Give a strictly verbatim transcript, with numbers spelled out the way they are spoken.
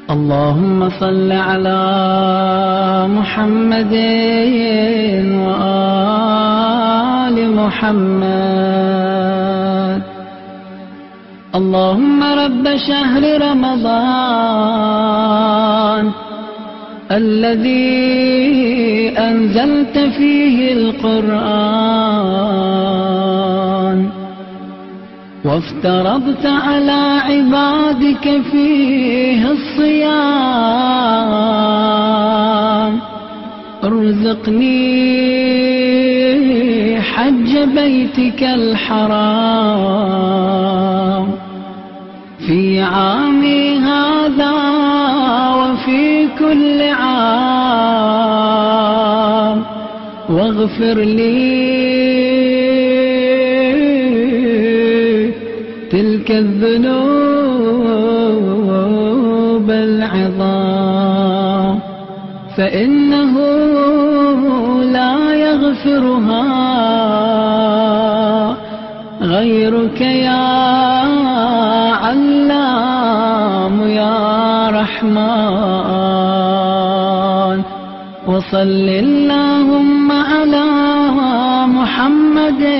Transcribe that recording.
اللهم صل على محمد وآل محمد. اللهم رب شهر رمضان الذي أنزلت فيه القرآن وافترضت على عبادك فيه الصيام، ارزقني حج بيتك الحرام في عامي هذا وفي كل عام، واغفر لي تلك الذنوب العظام، فإنه لا يغفرها غيرك يا علام يا رحمن. وصل اللهم على محمد